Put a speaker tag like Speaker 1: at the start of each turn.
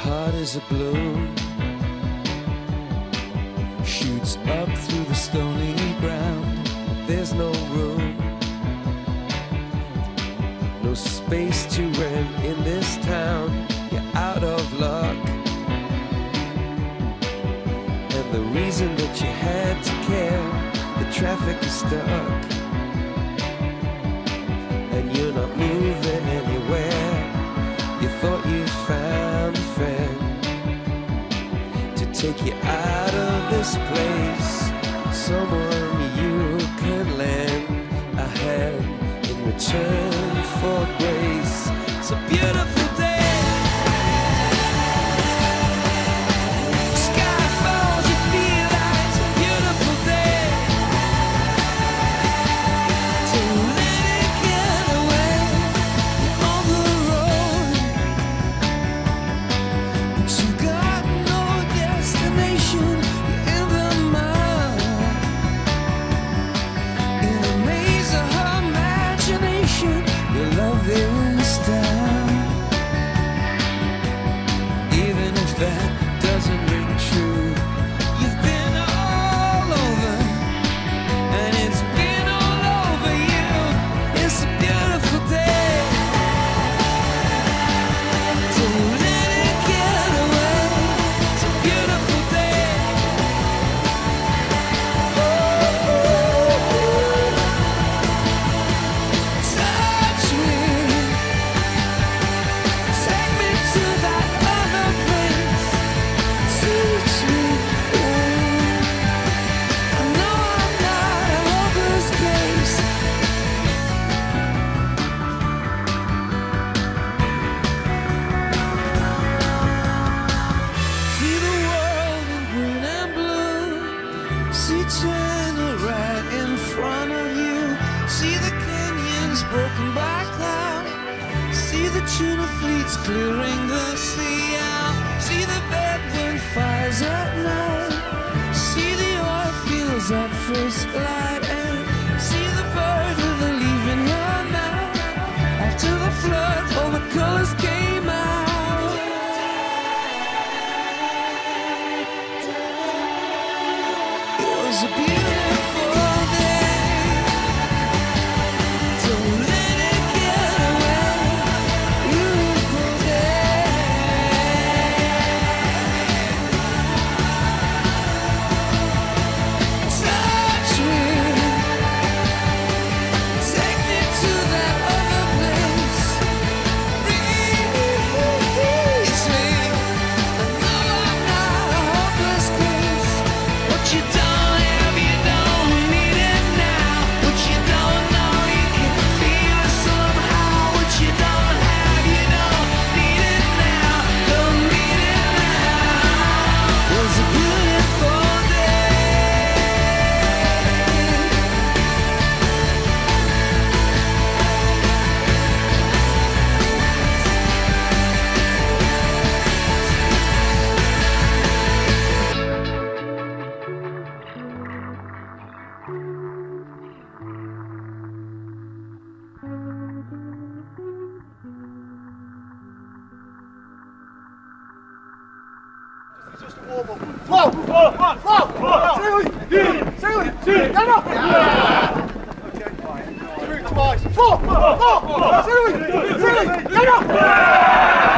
Speaker 1: heart is a balloon, shoots up through the stony ground. There's no room, no space to rent in this town. You're out of luck, and the reason that you had to care, the traffic is stuck, and you're not moving anywhere. You thought you found a friend to take you out of this place, someone you can lend a hand in return for grace. It's a beautiful day. Sky falls, you feel like it's a beautiful day. So let it get away on the road, but you've got no destination. You're in the mud, in the maze of her imagination. Your love is down, even if that doesn't ring true. You've been all over, and it's been all over you. It's a beautiful day. So let it get away. It's a beautiful day. Touch me, take me to that other place. Teach me, I know I'm not a hopeless case. See the world in green and blue. See China right in front of you. See the canyons broken by cloud. See the tuna fleets clearing the sea out. See the bedroom fires at night. See the oil fields at first light. And see the bird with a leaf in her mouth. After the flood, all the colors came out. It was a beautiful day. So let it get away. Beautiful day. Touch me, take me to that other place. Reach me, I know I'm not a hopeless case. What you don't have, you don't need it now. What you don't know, you can feel it somehow. What you don't have, you don't need it now. Don't need it now. It was a beautiful day.
Speaker 2: Just a warm up. Flow! Flow! Flow! Sail! Get up! Okay, fine. Through twice. Flow! Flow! Sail! Get up!